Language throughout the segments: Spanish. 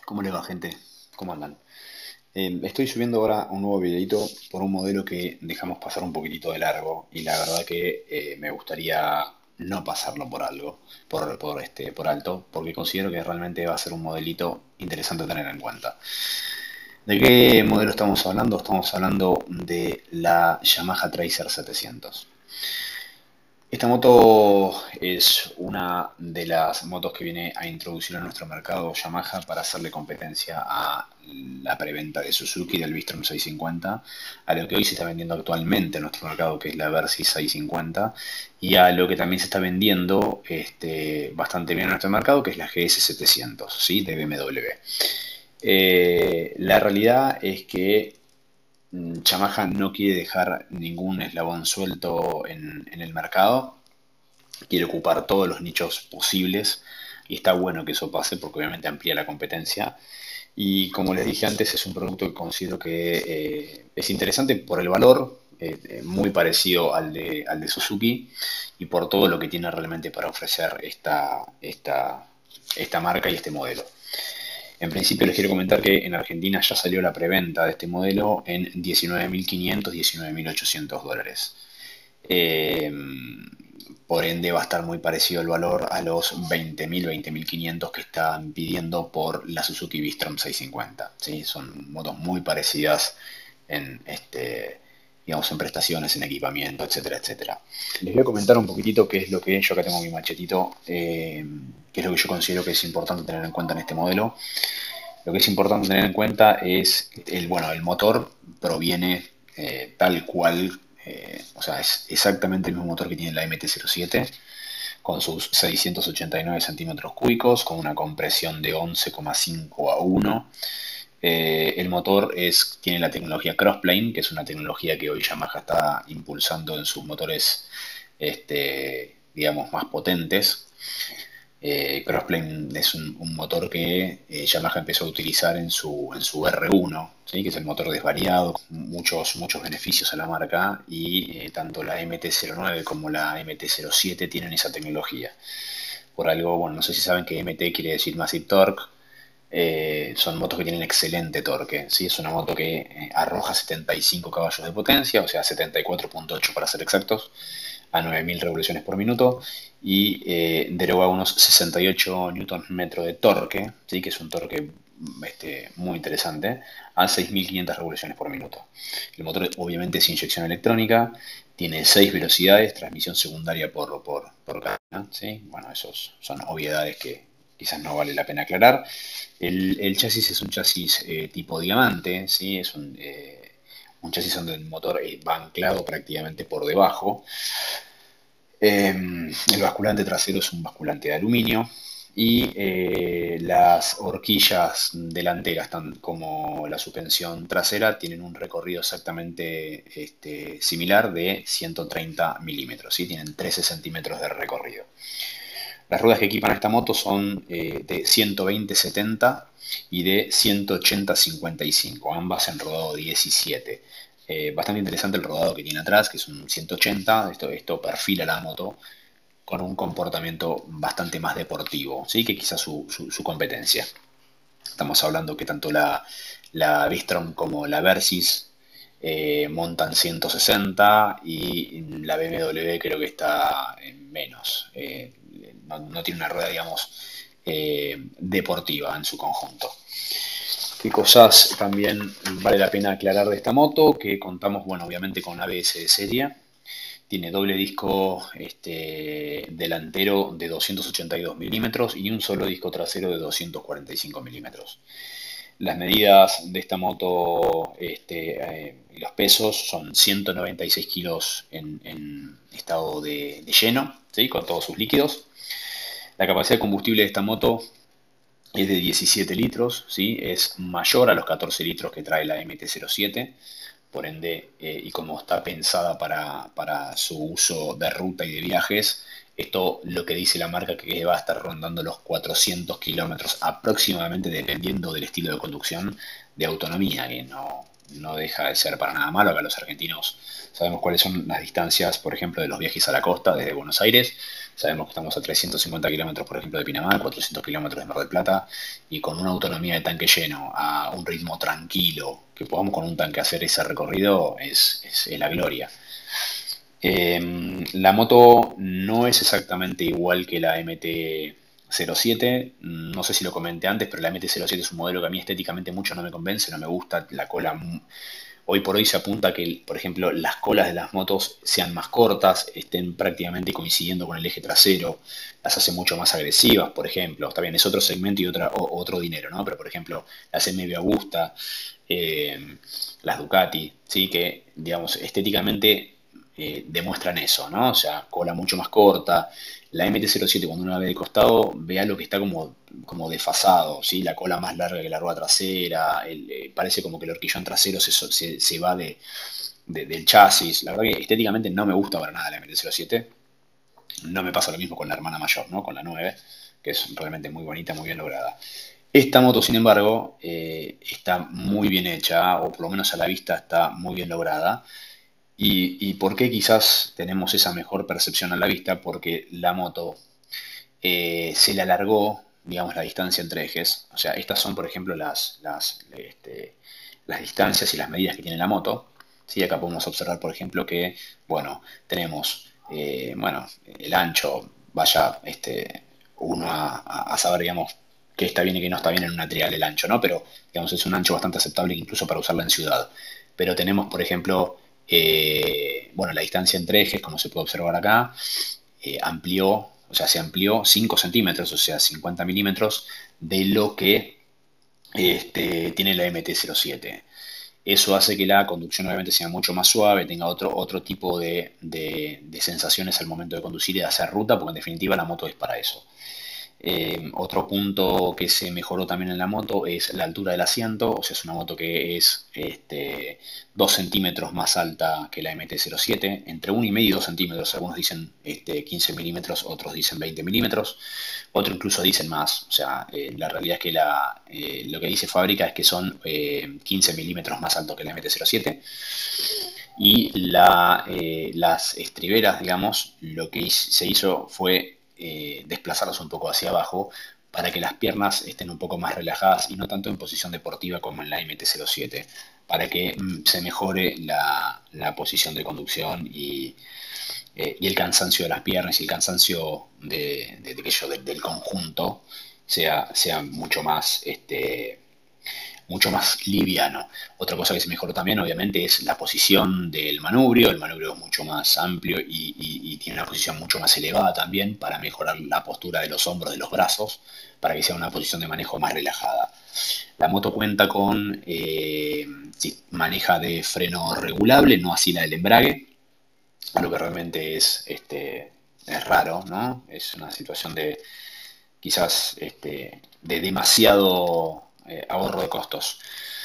¿Cómo les va, gente? ¿Cómo andan? Estoy subiendo ahora un nuevo videito por un modelo que dejamos pasar un poquitito de largo y la verdad que me gustaría no pasarlo por algo, por alto, porque considero que realmente va a ser un modelito interesante a tener en cuenta. ¿De qué modelo estamos hablando? Estamos hablando de la Yamaha Tracer 700. Esta moto es una de las motos que viene a introducir a nuestro mercado Yamaha para hacerle competencia a la preventa de Suzuki del Bistrom 650, a lo que hoy se está vendiendo actualmente en nuestro mercado, que es la Versys 650, y a lo que también se está vendiendo bastante bien en nuestro mercado, que es la GS 700, ¿sí? De BMW. La realidad es que Yamaha no quiere dejar ningún eslabón suelto en el mercado, quiere ocupar todos los nichos posibles y está bueno que eso pase porque obviamente amplía la competencia. Y como les dije antes, es un producto que considero que es interesante por el valor, muy parecido al de Suzuki y por todo lo que tiene realmente para ofrecer esta marca y este modelo. En principio les quiero comentar que en Argentina ya salió la preventa de este modelo en 19.500, 19.800 dólares. Eh, por ende va a estar muy parecido el valor a los 20.000, 20.500 que están pidiendo por la Suzuki Bistrom 650. ¿Sí? Son motos muy parecidas en digamos, en prestaciones, en equipamiento, etcétera, etcétera. Les voy a comentar un poquitito qué es lo que yo acá tengo mi machetito, qué es lo que yo considero que es importante tener en cuenta en este modelo. Lo que es importante tener en cuenta es el motor proviene tal cual, o sea, es exactamente el mismo motor que tiene la MT-07, con sus 689 centímetros cúbicos, con una compresión de 11,5 a 1. El motor tiene la tecnología Crossplane, que es una tecnología que hoy Yamaha está impulsando en sus motores, digamos, más potentes. Crossplane es un motor que Yamaha empezó a utilizar en su R1, ¿sí? Que es el motor desvariado, con muchos beneficios a la marca, y tanto la MT-09 como la MT-07 tienen esa tecnología. Por algo, bueno, no sé si saben que MT quiere decir Massive Torque. Son motos que tienen excelente torque, ¿sí? Es una moto que arroja 75 caballos de potencia, o sea 74,8 para ser exactos, a 9.000 revoluciones por minuto y deroga unos 68 Nm de torque, ¿sí? Que es un torque muy interesante, a 6.500 revoluciones por minuto. El motor obviamente es inyección electrónica, tiene 6 velocidades, transmisión secundaria por cadena, ¿sí? Bueno, esos son obviedades que quizás no vale la pena aclarar. El chasis es un chasis tipo diamante, ¿sí? Es un chasis donde el motor va anclado prácticamente por debajo. El basculante trasero es un basculante de aluminio y las horquillas delanteras, como la suspensión trasera, tienen un recorrido exactamente similar de 130 milímetros, ¿sí? Tienen 13 centímetros de recorrido. Las ruedas que equipan esta moto son de 120-70 y de 180-55, ambas en rodado 17. Bastante interesante el rodado que tiene atrás, que es un 180. Esto perfila la moto con un comportamiento bastante más deportivo, ¿sí? Que quizás su competencia. Estamos hablando que tanto la Bistrom como la Versys montan 160 y la BMW creo que está en menos. No tiene una rueda, digamos, deportiva en su conjunto. ¿Qué cosas también vale la pena aclarar de esta moto? Que contamos, bueno, obviamente con ABS de serie. Tiene doble disco delantero de 282 milímetros y un solo disco trasero de 245 milímetros. Las medidas de esta moto, los pesos son 196 kilos en estado de lleno, ¿sí? Con todos sus líquidos. La capacidad de combustible de esta moto es de 17 litros, ¿sí? Es mayor a los 14 litros que trae la MT-07. Por ende, y como está pensada para su uso de ruta y de viajes, esto lo que dice la marca que va a estar rondando los 400 kilómetros aproximadamente, dependiendo del estilo de conducción, de autonomía, que no deja de ser para nada malo. Acá los argentinos sabemos cuáles son las distancias, por ejemplo, de los viajes a la costa desde Buenos Aires. Sabemos que estamos a 350 kilómetros, por ejemplo, de Pinamar, 400 kilómetros de Mar del Plata, y con una autonomía de tanque lleno, a un ritmo tranquilo, que podamos con un tanque hacer ese recorrido, es la gloria. La moto no es exactamente igual que la MT-07. No sé si lo comenté antes, pero la MT-07 es un modelo que a mí estéticamente mucho no me convence, no me gusta la cola. Hoy por hoy se apunta a que, por ejemplo, las colas de las motos sean más cortas, estén prácticamente coincidiendo con el eje trasero, las hace mucho más agresivas, por ejemplo. Está bien, es otro segmento y otro dinero, ¿no? Pero, por ejemplo, las MV Agusta, eh, las Ducati, ¿sí? Que, digamos, estéticamente demuestran eso, ¿no? O sea, cola mucho más corta. La MT-07, cuando uno la ve de costado, ve algo que está como desfasado, ¿sí? La cola más larga que la rueda trasera, parece como que el horquillón trasero se va del chasis. La verdad que estéticamente no me gusta para nada la MT-07. No me pasa lo mismo con la hermana mayor, ¿no? Con la 9, que es realmente muy bonita, muy bien lograda. Esta moto, sin embargo, está muy bien hecha, o por lo menos a la vista está muy bien lograda. ¿Y por qué quizás tenemos esa mejor percepción a la vista? Porque la moto se le alargó, digamos, la distancia entre ejes. O sea, estas son, por ejemplo, las distancias y las medidas que tiene la moto. Sí, acá podemos observar, por ejemplo, que, bueno, tenemos, bueno, el ancho, vaya, uno a saber, digamos, qué está bien y qué no está bien en una trial el ancho, ¿no? Pero, digamos, es un ancho bastante aceptable incluso para usarla en ciudad. Pero tenemos, por ejemplo, bueno, la distancia entre ejes, como se puede observar acá, amplió, o sea, se amplió 5 centímetros, o sea, 50 milímetros de lo que tiene la MT-07. Eso hace que la conducción obviamente sea mucho más suave, tenga otro tipo de sensaciones al momento de conducir y de hacer ruta, porque en definitiva la moto es para eso. Otro punto que se mejoró también en la moto es la altura del asiento, o sea, es una moto que es 2 centímetros más alta que la MT-07, entre 1,5 y 2 centímetros, algunos dicen 15 milímetros, otros dicen 20 milímetros, otros incluso dicen más, o sea, la realidad es que lo que dice fábrica es que son 15 milímetros más alto que la MT-07, y las estriberas, digamos, lo que se hizo fue desplazarlas un poco hacia abajo para que las piernas estén un poco más relajadas y no tanto en posición deportiva como en la MT-07, para que se mejore la posición de conducción y el cansancio de las piernas y el cansancio del conjunto sea mucho más liviano. Otra cosa que se mejoró también, obviamente, es la posición del manubrio. El manubrio es mucho más amplio y tiene una posición mucho más elevada también para mejorar la postura de los hombros, de los brazos, para que sea una posición de manejo más relajada. La moto cuenta con, sí, maneja de freno regulable, no así la del embrague, lo que realmente es raro, ¿no? Es una situación de quizás de demasiado ahorro de costos.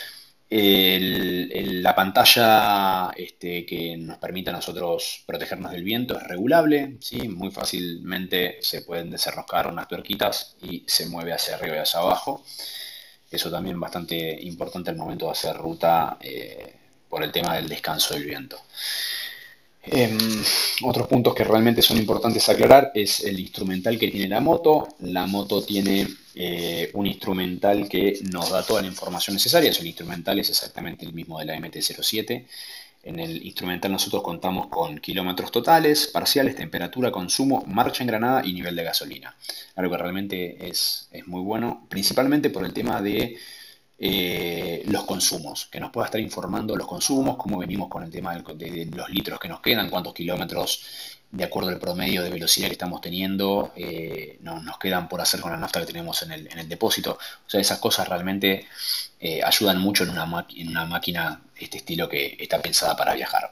La pantalla que nos permite a nosotros protegernos del viento es regulable, ¿sí? Muy fácilmente se pueden desenroscar unas tuerquitas y se mueve hacia arriba y hacia abajo. Eso también bastante importante al momento de hacer ruta por el tema del descanso del viento. Em, Otros puntos que realmente son importantes aclarar es el instrumental que tiene la moto. La moto tiene un instrumental que nos da toda la información necesaria. El instrumental es exactamente el mismo de la MT-07. En el instrumental nosotros contamos con kilómetros totales, parciales, temperatura, consumo, marcha engranada y nivel de gasolina. Algo que realmente es muy bueno, principalmente por el tema de los consumos, que nos pueda estar informando los consumos, cómo venimos con el tema de los litros que nos quedan, cuántos kilómetros de acuerdo al promedio de velocidad que estamos teniendo nos quedan por hacer con la nafta que tenemos en el depósito. O sea, esas cosas realmente ayudan mucho en una máquina de este estilo que está pensada para viajar.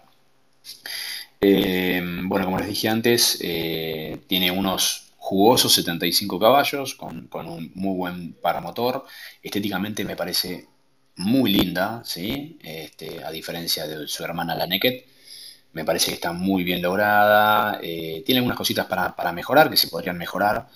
Bueno, como les dije antes, tiene unos jugosos 75 caballos con un muy buen paramotor. Estéticamente me parece muy linda, ¿sí? A diferencia de su hermana la Naked. Me parece que está muy bien lograda. Tiene algunas cositas para mejorar, que se podrían mejorar,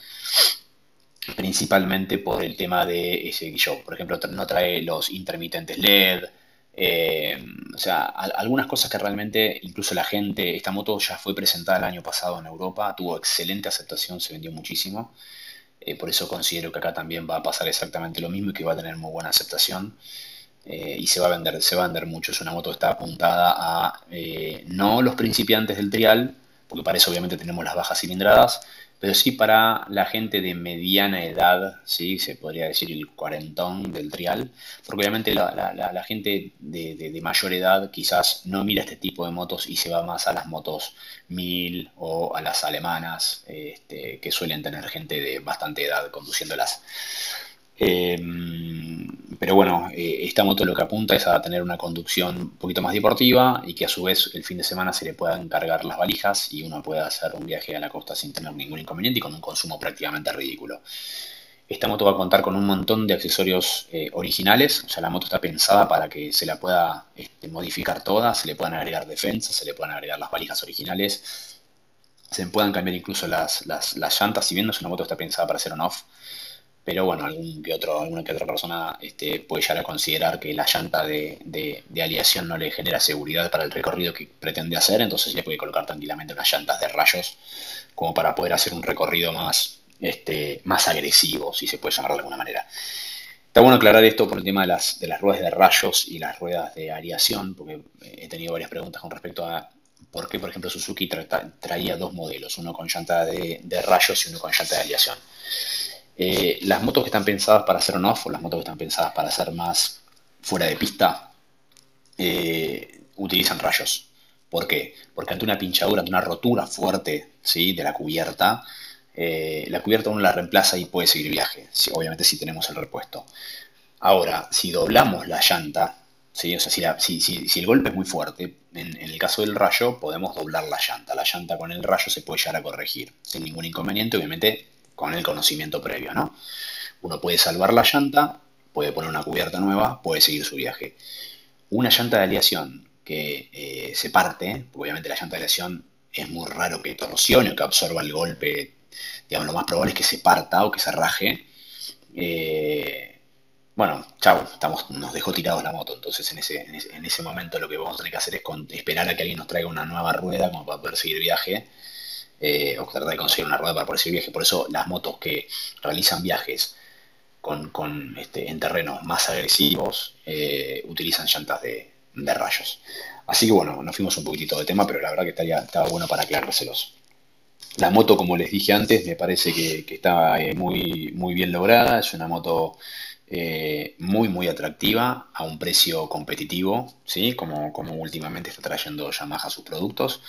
principalmente por el tema de ese yo. Por ejemplo, no trae los intermitentes LED. Eh, o sea, algunas cosas que realmente, incluso la gente, esta moto ya fue presentada el año pasado en Europa, tuvo excelente aceptación, se vendió muchísimo. Por eso considero que acá también va a pasar exactamente lo mismo y que va a tener muy buena aceptación. Y se va a vender mucho. Es una moto que está apuntada a no los principiantes del trial, porque para eso obviamente tenemos las bajas cilindradas, pero sí para la gente de mediana edad, ¿sí? Se podría decir el cuarentón del trial, porque obviamente la gente de mayor edad quizás no mira este tipo de motos y se va más a las motos 1000 o a las alemanas, que suelen tener gente de bastante edad conduciéndolas. Eh, pero bueno, esta moto lo que apunta es a tener una conducción un poquito más deportiva y que a su vez el fin de semana se le puedan cargar las valijas y uno pueda hacer un viaje a la costa sin tener ningún inconveniente y con un consumo prácticamente ridículo. Esta moto va a contar con un montón de accesorios originales, o sea, la moto está pensada para que se la pueda modificar toda, se le puedan agregar defensas, se le puedan agregar las valijas originales, se puedan cambiar incluso las llantas, si bien no es una moto que está pensada para hacer on-off, pero bueno, alguna que otra persona puede llegar a considerar que la llanta de aleación no le genera seguridad para el recorrido que pretende hacer, entonces le puede colocar tranquilamente unas llantas de rayos como para poder hacer un recorrido más agresivo, si se puede llamar de alguna manera. Está bueno aclarar esto por el tema de las ruedas de rayos y las ruedas de aleación, porque he tenido varias preguntas con respecto a por qué, por ejemplo, Suzuki traía dos modelos, uno con llanta de rayos y uno con llanta de aleación. Las motos que están pensadas para hacer on-off o las motos que están pensadas para hacer más fuera de pista utilizan rayos. ¿Por qué? Porque ante una pinchadura, ante una rotura fuerte, ¿sí?, de la cubierta uno la reemplaza y puede seguir viaje, obviamente si tenemos el repuesto. Ahora, si doblamos la llanta, ¿sí? O sea, si el golpe es muy fuerte, en el caso del rayo podemos doblar la llanta. La llanta con el rayo se puede llegar a corregir sin ningún inconveniente, obviamente con el conocimiento previo, ¿no? Uno puede salvar la llanta, puede poner una cubierta nueva, puede seguir su viaje. Una llanta de aleación que se parte, porque obviamente la llanta de aleación es muy raro que torsione o que absorba el golpe, digamos, lo más probable es que se parta o que se raje. Eh, bueno, chau, nos dejó tirados la moto, entonces en ese momento lo que vamos a tener que hacer es esperar a que alguien nos traiga una nueva rueda como para poder seguir viaje, o tratar de conseguir una rueda para poder seguir viaje. Por eso las motos que realizan viajes en terrenos más agresivos utilizan llantas de rayos. Así que bueno, nos fuimos un poquitito de tema, pero la verdad que estaba bueno para aclarárselos. La moto, como les dije antes, me parece que está muy, muy bien lograda. Es una moto muy, muy atractiva a un precio competitivo, ¿sí? Como últimamente está trayendo Yamaha sus productos.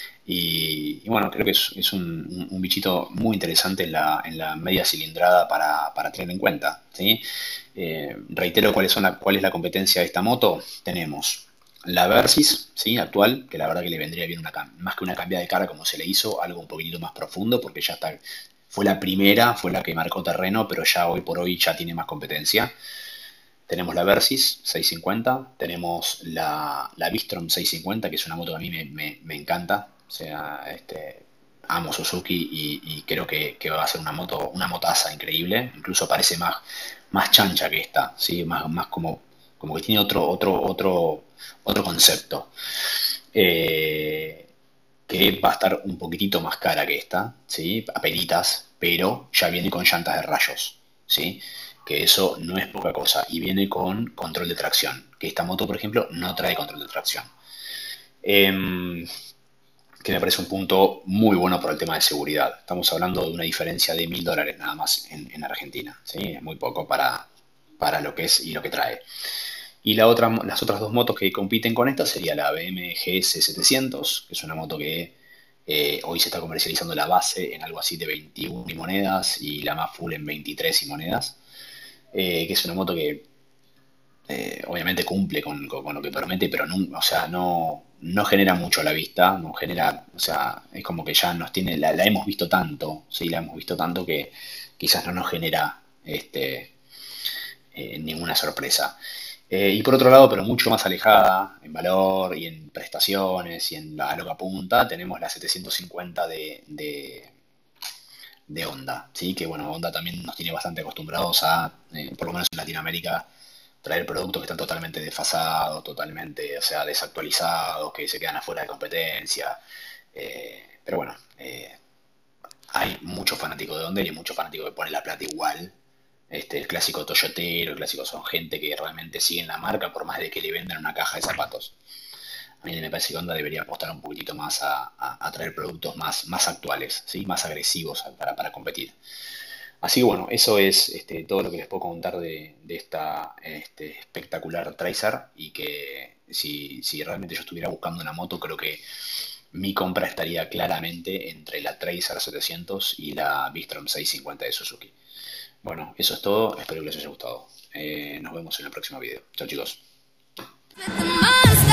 Y bueno, creo que es un bichito muy interesante en la media cilindrada para tener en cuenta, ¿sí? Reitero cuál es la competencia de esta moto. Tenemos la Versys, ¿sí?, actual, que la verdad que le vendría bien más que una cambiada de cara como se le hizo, algo un poquitito más profundo, porque ya está, fue la primera, fue la que marcó terreno, pero ya hoy por hoy ya tiene más competencia. Tenemos la Versys 650, tenemos la Bistrom 650, que es una moto que a mí me encanta. O sea, amo Suzuki y creo que va a ser una motaza increíble. Incluso parece más chancha que esta, ¿sí? Más como que tiene otro concepto. Eh, que va a estar un poquitito más cara que esta, ¿sí? Apenitas, pero ya viene con llantas de rayos, ¿sí? Que eso no es poca cosa. Y viene con control de tracción, que esta moto, por ejemplo, no trae control de tracción. Em, que me parece un punto muy bueno por el tema de seguridad. Estamos hablando de una diferencia de $1000 nada más en Argentina, ¿sí? Es muy poco para lo que es y lo que trae. Y las otras dos motos que compiten con esta sería la BMW GS 700, que es una moto que hoy se está comercializando la base en algo así de 21 y monedas y la más full en 23 y monedas, que es una moto que obviamente cumple con lo que promete, pero no, o sea, no genera mucho a la vista, no genera, o sea, es como que ya nos tiene, la hemos visto tanto, sí, la hemos visto tanto que quizás no nos genera ninguna sorpresa. Y por otro lado, pero mucho más alejada en valor y en prestaciones y a lo que apunta, tenemos la 750 de Honda, ¿sí? Que bueno, Honda también nos tiene bastante acostumbrados a, por lo menos en Latinoamérica, traer productos que están totalmente desfasados, totalmente, o sea, desactualizados, que se quedan afuera de competencia. Pero bueno, hay muchos fanáticos deOnder y muchos fanáticos que ponen la plata igual. El clásico toyotero, el clásico son gente que realmente siguen la marca por más de que le vendan una caja de zapatos. A mí me parece que Honda debería apostar un poquitito más a traer productos más actuales, ¿sí? Más agresivos para competir. Así que bueno, eso es todo lo que les puedo contar de esta espectacular Tracer y que si realmente yo estuviera buscando una moto, creo que mi compra estaría claramente entre la Tracer 700 y la Bistrom 650 de Suzuki. Bueno, eso es todo, espero que les haya gustado. Nos vemos en el próximo video. Chao chicos.